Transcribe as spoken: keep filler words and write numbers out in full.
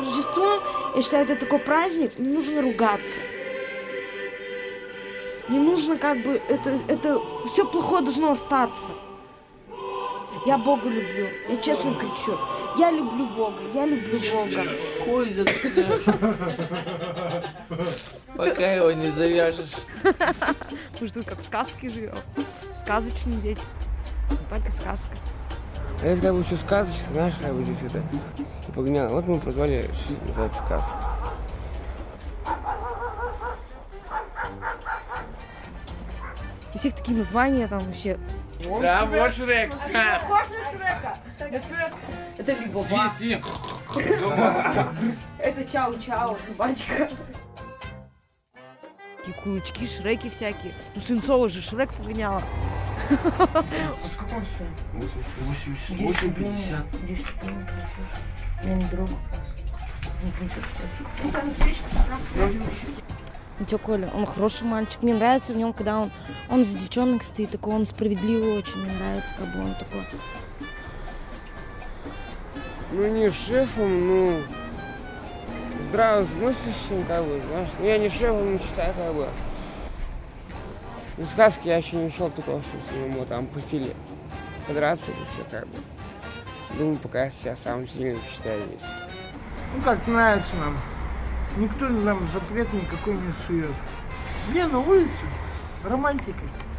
Рождество, я считаю, это такой праздник, не нужно ругаться. Не нужно как бы, это, это все плохое должно остаться. Я Бога люблю, я честно кричу. Я люблю Бога, я люблю Бога. Хуй заткнешь. Пока его не завяжешь. Мы что, как в сказке живем. Сказочные дети. Так и сказка. Это как бы все сказочно, знаешь, как бы здесь это и погнало. Вот мы прозвали, решили называть сказка. У всех такие названия там вообще. Да, вот Шрек. Похож на Шрека. Это Шрек. Это Либоба. Это Чау-Чау, собачка. Такие кулачки, Шреки всякие. Ну, Свинцова же Шрек погоняла. восемь пятьдесят. Я не беру. Ну, там свечка как раз. Ну, тё, Коля, он хороший мальчик. Мне нравится в нем, когда он, он за девчонок стоит, такой, он справедливый очень. Мне нравится, как бы он такой. Ну, не шефом, ну, здравомыслящим, как бы, знаешь. Ну, я не шефом, но считаю, как бы. В сказке я еще не ушел такого, что с ним там по силе подраться или все, как бы. Думаю, пока я себя самым сильным считаю здесь. Ну, как нравится нам. Никто нам запрет никакой не сует. Не, на улице романтика.